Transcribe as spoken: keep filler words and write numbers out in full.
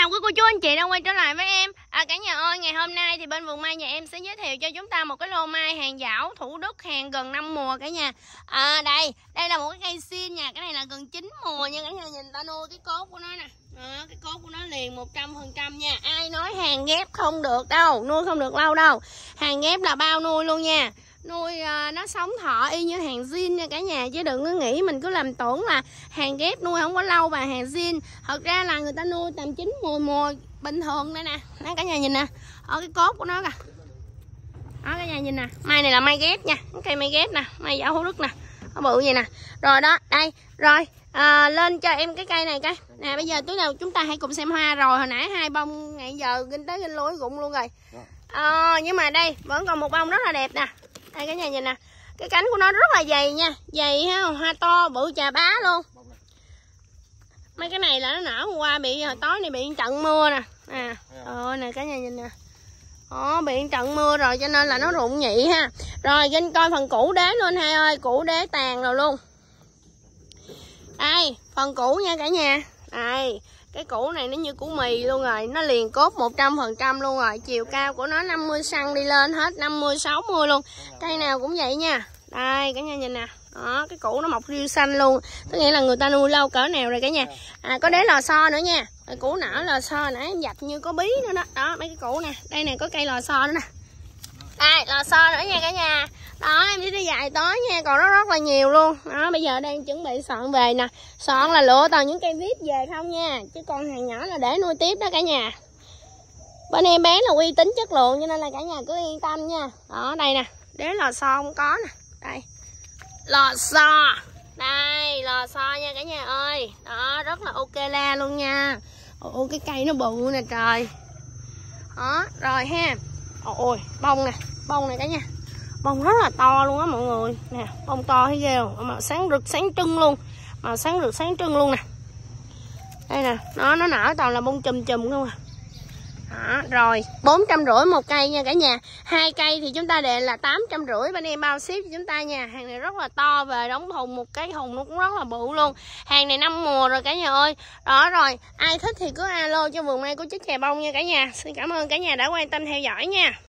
chào quý cô chú anh chị đã quay trở lại với em. À, cả nhà ơi, ngày hôm nay thì bên vườn mai nhà em sẽ giới thiệu cho chúng ta một cái lô mai hàng giảo Thủ Đức, hàng gần năm mùa cả nhà. À đây, đây là một cái cây sim nha, cái này là gần chín mùa nha cả nhà, nhìn ta nuôi cái cốt của nó nè. Đó, cái cốt của nó liền một trăm phần trăm nha. Ai nói hàng ghép không được đâu, nuôi không được lâu đâu. Hàng ghép là bao nuôi luôn nha. Nuôi uh, nó sống thọ y như hàng zin nha cả nhà, chứ đừng có nghĩ mình cứ làm tưởng là hàng ghép nuôi không có lâu và hàng zin. Thật ra là người ta nuôi tầm chín mùa mùa bình thường đây nè. Đó cả nhà nhìn nè, ở cái cốt của nó kìa. Đó cả nhà nhìn nè, mai này là mai ghép nha, cái cây mai ghép nè, mai giảo Thủ Đức nè, nó bự vậy nè. Rồi đó, đây, rồi à, lên cho em cái cây này cái. Nè bây giờ tới đầu chúng ta hãy cùng xem hoa. Rồi hồi nãy hai bông ngày giờ kinh tới kinh lối rụng luôn rồi. À, nhưng mà đây vẫn còn một bông rất là đẹp nè. Đây cả nhà nhìn nè, cái cánh của nó rất là dày nha, dày ha, hoa to bự chà bá luôn. Mấy cái này là nó nở hôm qua bị hồi tối này bị trận mưa nè. À, ơi nè cả nhà nhìn nè. Đó, bị trận mưa rồi cho nên là nó rụng nhị ha. Rồi Vinh coi phần củ đế luôn hai ơi, củ đế tàn rồi luôn. Đây, phần củ nha cả nhà. Đây, cái củ này nó như củ mì luôn rồi, nó liền cốt một trăm phần trăm luôn rồi. Chiều cao của nó năm mươi xăng-ti-mét đi lên hết, năm mươi sáu mươi luôn. Cây nào cũng vậy nha. Đây cả nhà nhìn nè. Đó, cái củ nó mọc riêu xanh luôn. Tức nghĩa là người ta nuôi lâu cỡ nào rồi cả nhà. À, có đế lò xo nữa nha. Cái củ nở lò xo nãy em dập như có bí nữa đó. Đó, mấy cái củ nè. Đây nè có cây lò xo nữa nè. Đây, lò xo nữa nha cả nhà. Đó, em đi đi dài tối nha, còn nó rất là nhiều luôn. Đó, bây giờ đang chuẩn bị soạn về nè. Soạn là lựa toàn những cây vip về không nha, chứ còn hàng nhỏ là để nuôi tiếp đó cả nhà. Bên em bán là uy tín chất lượng cho nên là cả nhà cứ yên tâm nha. Đó, đây nè, đế lò xo không có nè. Đây. Lò xo. Đây, lò xo nha cả nhà ơi. Đó, rất là ok la luôn nha. Ồ, cái cây nó bự nè trời. Đó, rồi ha. Ôi, bông nè, bông này cả nhà. Bông rất là to luôn á mọi người. Nè, bông to thấy ghê không? Màu sáng rực sáng trưng luôn. Màu sáng rực sáng trưng luôn nè. Đây nè, nó nó nở toàn là bông chùm chùm không à. Đó, rồi bốn trăm rưỡi một cây nha cả nhà. Hai cây thì chúng ta để là tám trăm rưỡi, bên em bao ship cho chúng ta nha. Hàng này rất là to, về đóng thùng một cái thùng nó cũng rất là bự luôn. Hàng này năm mùa rồi cả nhà ơi. Đó rồi, ai thích thì cứ alo cho vườn mai của Chiếc Chè Bông nha cả nhà. Xin cảm ơn cả nhà đã quan tâm theo dõi nha.